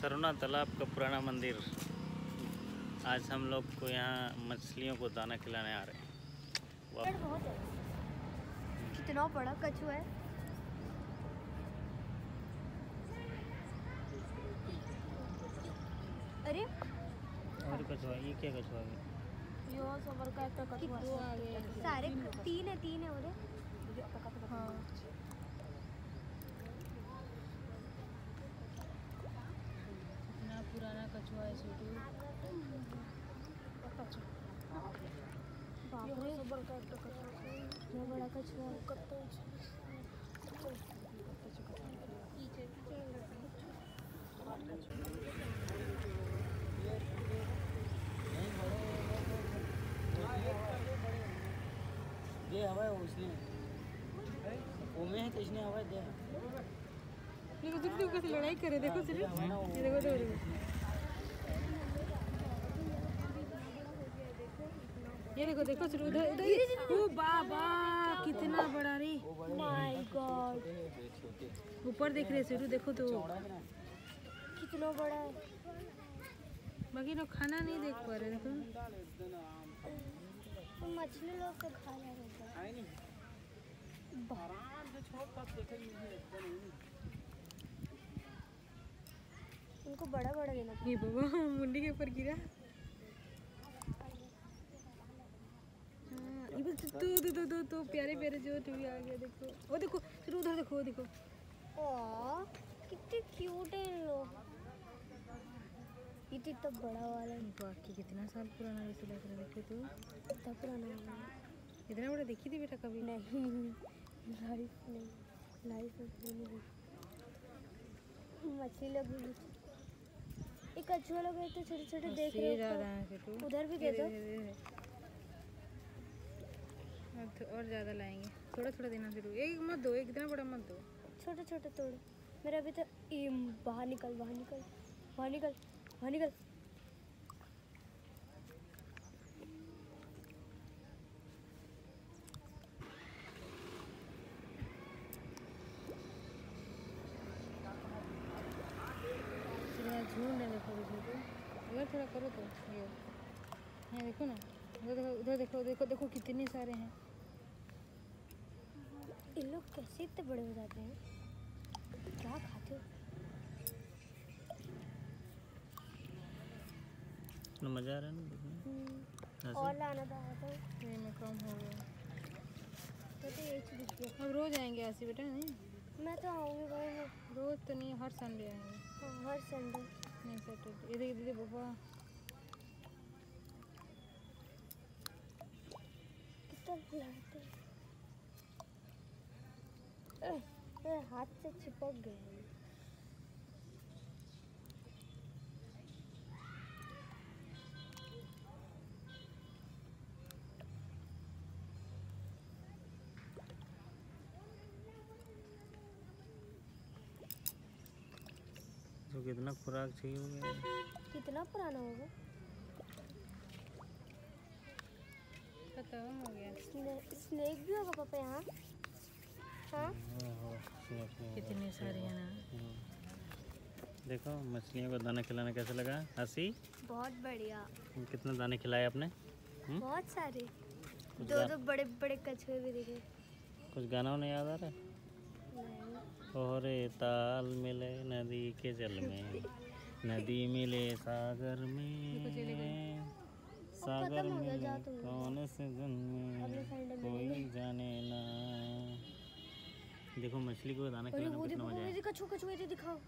सरवना तालाब का पुराना मंदिर। आज हम लोग को यहाँ मछलियों को दाना खिलाने आ रहे हैं। बहुत है। कितना बड़ा कछुआ है। अरे और कछुआ, ये क्या कछुआ है? यो सबर का एक कछुआ आ गया। सारे तीन है और हाँ। इतना पुराना कछुआ है सूटू। बाप रे सबर का एक कछुआ। ये बड़ा कछुआ है। ये हवा है उसने ओमे है तो इसने हवा दे। देखो देखो कैसे लड़ाई करे, देखो सिर्फ ये देखो देखो ये देखो देखो सिर्फ उधर उधर। ओ बाबा कितना बड़ा रे, माय गॉड। ऊपर देख रहे सिर्फ, देखो तो कितना बड़ा है। बाकी लोग खाना नहीं देख पा रहे। देखो तो मछली लोग तो खा रहे हैं। उनको बड़ा बड़ा देना। ये बाबा मुंडी के ऊपर गिरा। हाँ, ये तो प्यारे प्यारे जो टीवी आ गया। देखो वो देखो सिर्फ उधर देखो, वो देखो ओह कितने क्यूट है इन लोग। ये तो बड़ा वाला है। बाकी कितना साल पुराना जैसे लग रहा है। देखो तो इतना पुराना है। इतना बड़ा देखी थी बेटा कभी? नहीं लाइफ नहीं, लाइफ में नहीं। मछली लोग भी एक कछुआ लोग है तो छोटे छोटे देख रहे हो। उधर भी दे दो। और ज़्यादा लाएंगे, थोड़ा थोड़ा देना शुरू। एक मत दो, एक इतना बड़ा मत दो, छोटे छोटे तोड़ो। मेरा अभी तो बाहर निकल बाहर निकल बाहर निकल बाहर निकल। झूठ नहीं देखो अगर थोड़ा करो तो ये हाँ देखो ना, उधर देखो देखो देखो कितने सारे हैं। इन लोग कैसे इतने बड़े हो जाते हैं? क्या खाते हो? मजा आ रहा है ना देखने। और लाना था तो ये में कम हो गया तो ये चीज़। अब रोज आएंगे ऐसे बेटा? नहीं मैं तो आऊँगी भाई। मैं रोज तो नहीं, हर संडे आएंगे। हर संडे नहीं सैटरडे। ये देखिए दीदी पापा कितना लाते हैं। हाथ से चिपक गए। तो कितना खुराक चाहिए होगा? कितना पुराना होगा? खत्म हो गया। स्नेक भी होगा पापा यहाँ? हाँ कितने सारे हैं ना। देखो मछलियों को दाना खिलाना कैसा लगा हंसी? बहुत बढ़िया। कितना दाने खिलाए आपने? बहुत सारे। दो बड़े बड़े कछुए भी दिखे। कुछ गाना नहीं याद आ रहा है? ओरे ताल मिले नदी के जल में, नदी मिले सागर में, सागर मिले कौन से जन में कोई जाने ना। देखो मछली को दाना खिलाना कितना मजा है। कछुए दिखाओ।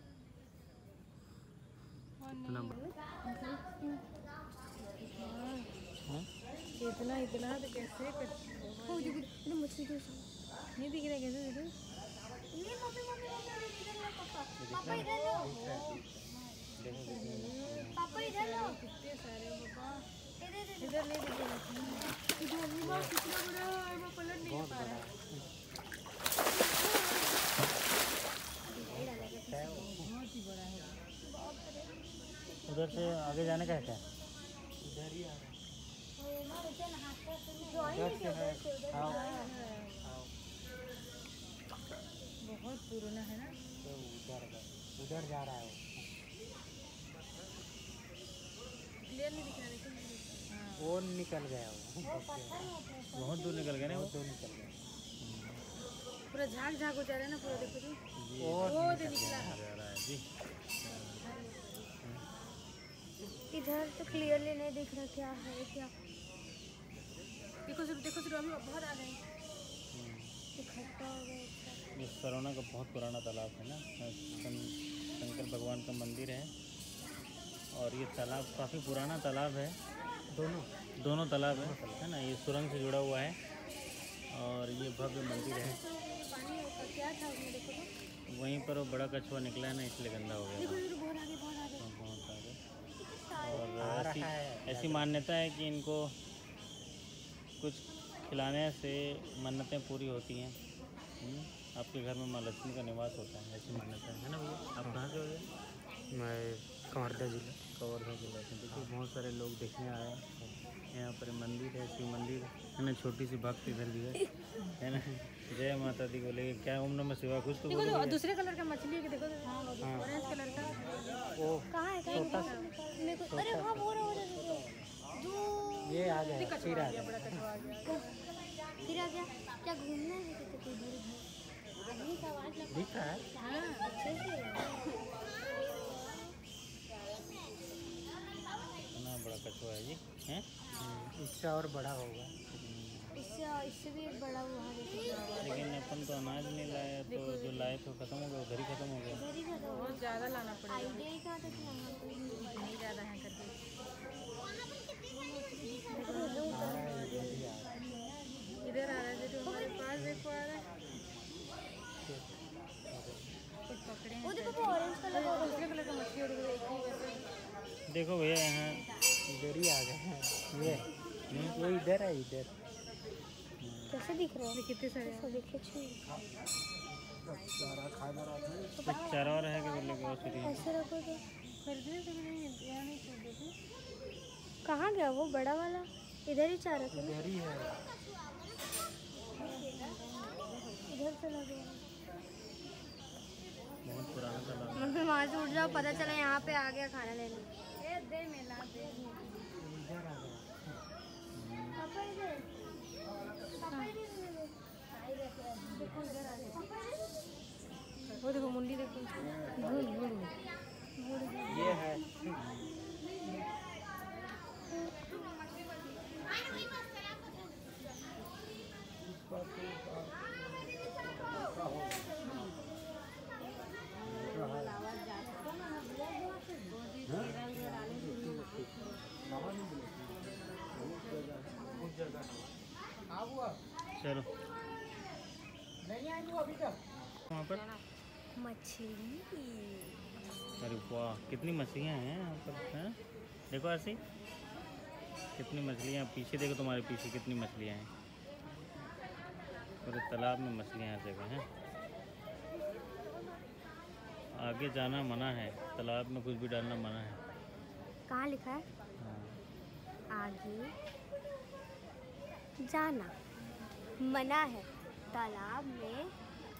इतना तो कैसे मछली नहीं दिख रहा? कैसे देखो पापा इधर लो। पापा इधर लो। कितने सारे पापा इधर ले दीजिए। कितना बड़ा है, मैं पलट नहीं पा रहा। बहुत ही बड़ा है। उधर से आगे जाने का है क्या? इधर ही आ रहा है। बहुत पुराना है ना। उधर जा रहा है। क्लियर नहीं दिख रहा लेकिन वो निकल गया वो बहुत दूर निकल गए ना वो। तो निकल गया पूरा झाग झाग हो जा रहा है ना पूरा, देखो तो वो तो निकला। जा रहा है जी। इधर तो क्लियरली नहीं दिख रहा क्या है क्या। देखो शुरू अभी बहुत आ गए। इकट्ठा हो गया। ये सरौना का बहुत पुराना तालाब है ना, शंकर भगवान का मंदिर है। और ये तालाब काफ़ी पुराना तालाब है। दोनों तालाब है ना, ये सुरंग से जुड़ा हुआ है। और ये भव्य मंदिर है। पानी क्या था उसमें, देखो तो वहीं पर वो बड़ा कछुआ निकला है ना, इसलिए गंदा हो गया था। बहुत आगे बहुत आगे। हाँ, बहुत आगे। और ऐसी मान्यता है कि इनको कुछ खिलाने से मन्नतें पूरी होती हैं। आपके घर में माँ लक्ष्मी का निवास होता है, ऐसी मान्यता है ना भैया। आप कहाँ से हो गए? मैं कवर्धा जिला कवर्धा जिला से। देखिए बहुत सारे लोग देखने आए हैं। यहाँ पर मंदिर है, शिव मंदिर है ना, छोटी सी भक्त इधर भी है ना। जय माता दी बोले क्या ओम नमः शिवाय, कुछ तो देखो बोलो तो भैया। दूसरे कलर का मछली है कि देखो तो ऑरेंज कलर का। वो कहाँ है मेरे को। अरे हाँ वो रहा जो ये आ गया फिर आ गया बड़ा कछुआ आ गया। फिर आ गया। क्या घूमना है तो इधर दिख रहा है हाँ अच्छे से। इतना बड़ा कछुआ है जी हैं। इससे और बड़ा होगा। इससे भी एक बड़ा हुआ है। लेकिन अपन तो अनाज नहीं लाए, तो जो लाए तो खत्म हो गया, घर ही खत्म हो गया। बहुत ज़्यादा लाना पड़ेगा। आइडिया ही कहाँ था कि यहाँ पे नहीं ज़्यादा है करके। इधर आ रहा है जो हमारे पास, देखो आ रहा है कुछ पकड़े हैं। वो देखो वो ऑरेंज कलर का दूसरे कलर का मछली और एक ही करके। देखो भैया यहाँ इधर ही आ गए हैं ये इधर है इधर। कैसे दिख रहा है। कितने सारे हैं। देखिए कुछ चारा और है कि बोले कि और सीधी है। ऐसे रखो तो खरीदने से भी नहीं मिलते, यहाँ नहीं खरीदते थे। कहाँ गया वो बड़ा वाला। इधर ही चाह रहा था। इधर ही है। इधर चला गया। बहुत पुराना तालाब। मम्मी वहाँ से उठ जाओ, पता चला यहाँ पे आ गया खाना लेने। दे मेला दे। इधर आ गया। पापा इधर। पापा इधर। देखो इधर आ गया। वो देखो मुंडी देखो। ये है चलो वहाँ पर। मछली। अरे वाह कितनी मछलियाँ हैं यहाँ पर हैं। देखो ऐसी कितनी मछलियाँ, पीछे देखो तुम्हारे पीछे कितनी मछलियाँ हैं। पूरे तालाब में मछलियाँ हर जगह हैं। आगे जाना मना है, तालाब में कुछ भी डालना मना है। कहाँ लिखा है। हाँ। आगे जाना मना है तालाब में।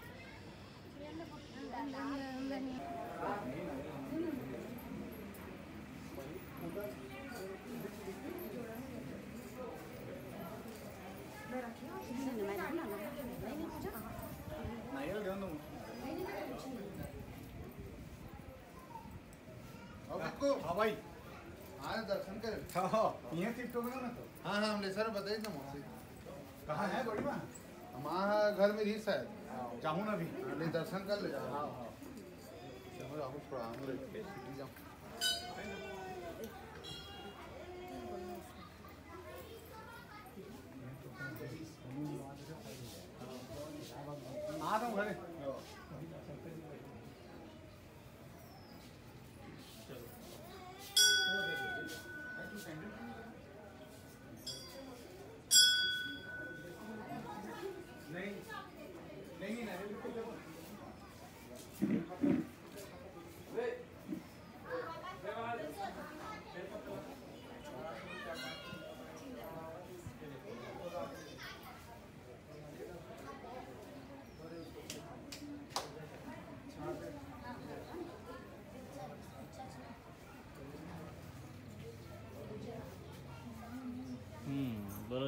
हाँ भाई हाँ दर्शन कर। यहाँ टिकटॉक में ना तो हाँ हाँ हमने सर बताइए ना मुझसे कहाँ है बड़ी माँ हमारा घर में ही शायद चाहूँ ना भी हमने दर्शन कर ले हाँ हाँ चलो आपको थोड़ा हम सिटी जाओ आ रहा हूँ घरे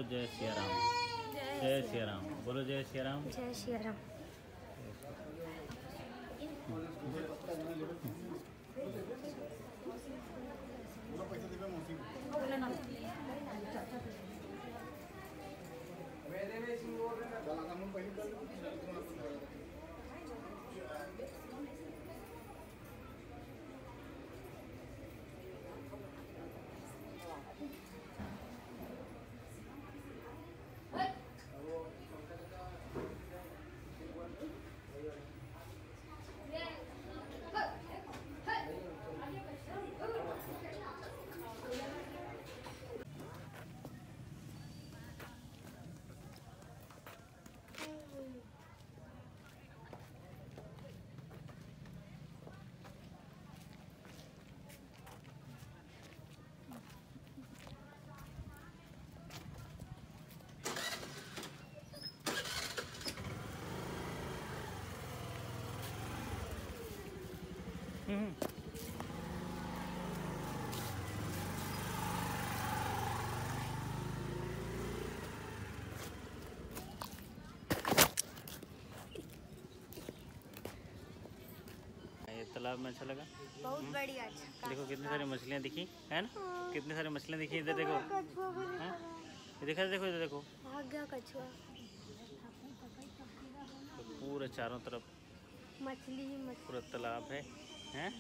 जय सिया राम। जय सिया राम। बोलो जय सिया राम। जय श्री राम। ये तालाब में अच्छा लगा। बहुत बढ़िया। अच्छा देखो कितनी सारी मछलियाँ दिखी है ना, कितनी सारी मछलियाँ दिखी। इधर देखो, हैं? ये देखा, देखो इधर देखो, भाग गया कछुआ। तो पूरे चारों तरफ मछली ही मछली। पूरा तालाब है, हैं?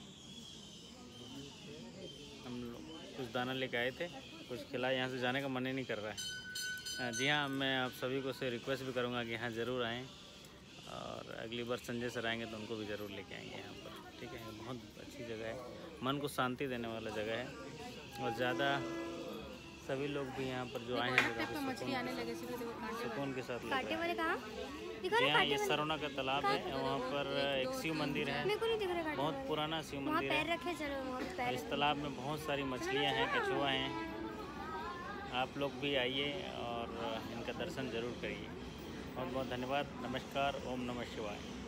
हम लोग कुछ दाना लेके आए थे, कुछ खिलाया। यहाँ से जाने का मन ही नहीं कर रहा है। जी हाँ, मैं आप सभी को से रिक्वेस्ट भी करूँगा कि यहाँ ज़रूर आएँ, और अगली बार संजय सर आएंगे तो उनको भी ज़रूर लेके आएंगे यहाँ पर। ठीक है, बहुत अच्छी जगह है, मन को शांति देने वाला जगह है। और ज़्यादा सभी लोग भी यहाँ पर जो आए हैं सुकून के साथ कांटे वाले कहाँ? दिखा जी हाँ, ये सरौना का तालाब है। वहाँ पर एक शिव मंदिर है, मेरे को नहीं दिख रहा। बहुत पुराना शिव वहाँ मंदिर पैर है। रखे, चलो वहाँ पे पैर। इस तालाब में बहुत सारी मछलियाँ हैं, कछुआ हैं। आप लोग भी आइए और इनका दर्शन ज़रूर करिए। बहुत बहुत धन्यवाद। नमस्कार। ओम नमः शिवाय।